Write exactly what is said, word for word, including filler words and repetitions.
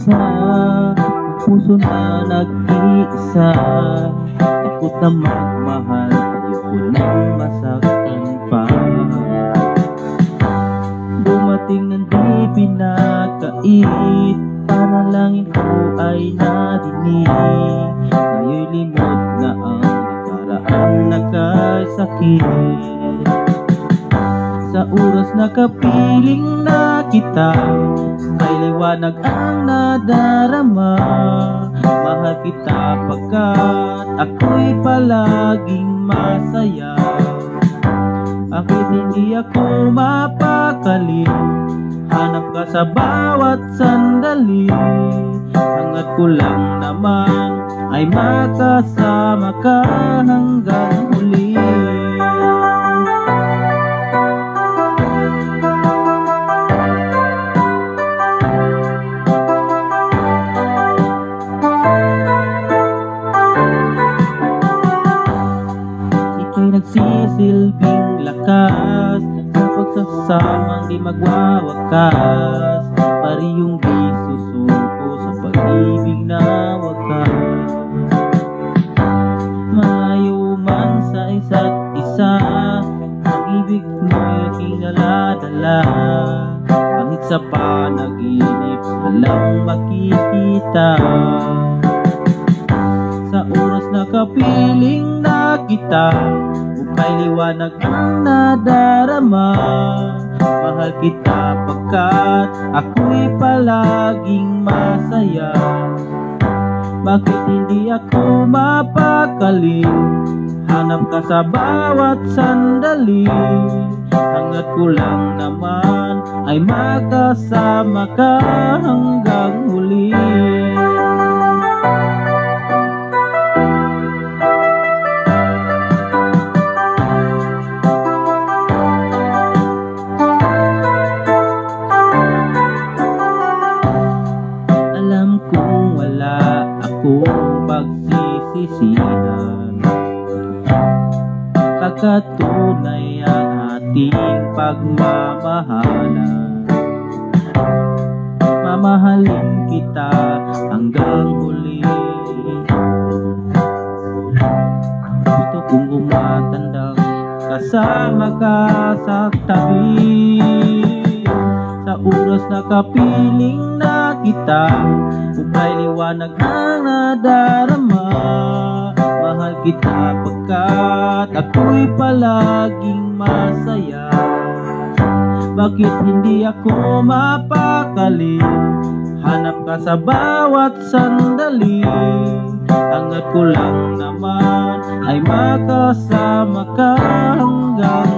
mag-isa, ang puso na nag-iisa. Takot na magmahal, ayoko nang masaktan pa. Dumating ng di pinakait, panalangin ko ay nadinig. Ngayon'y limot na ang nakaraan na kasakit. Sa oras na kapiling na kita, kay liwanag ang nadarama. Mahal kita pagkat ako'y palaging masaya. Bakit hindi ako mapakali? Hanap ka sa bawat sandali. Hangat ko lang naman ay makasama ka hanggang huli. Ika'y nagsisilbing lakas sa pagsasamang di magwawakas. Parehong di susuko sa pag-ibig na wakas. Malayo man sa isa't isa, ang ibig mo'y aking dala-dala. Kahit sa panaginip walang makikita. Sa oras na kapiling na kita, ukay liwanag ang nadarama. Mahal kita pagkat ako'y palaging masaya. Bakit hindi ako mapakali? Hanap ka sa bawat sandali. Hangat ko lang naman ay makasama ka hanggang huli. Alam kong wala akong pagsisisihan, pagkat tunay ang ating pagmamahalan. Mamahalin kita hanggang huli. Gusto kong umatandang kasama ka sa tabi. Sa oras na kapiling na kita, ukay liwanag ang nadarama. Mahal kita pagkat ako'y palaging masaya. Bakit hindi ako mapakali? Hanap ka sa bawat sandali. Hangat ko lang naman ay makasama ka hanggang